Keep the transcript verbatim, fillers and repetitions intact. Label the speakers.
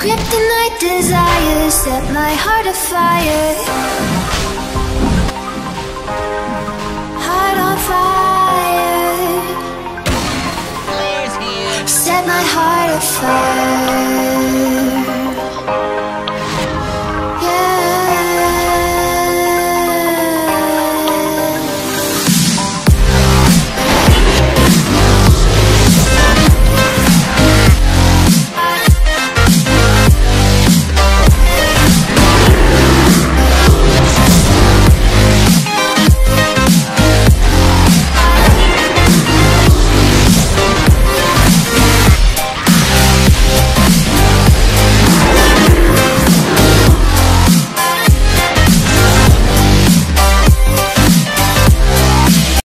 Speaker 1: Kryptonite desires set my heart afire. Heart on fire. Set my heart afire.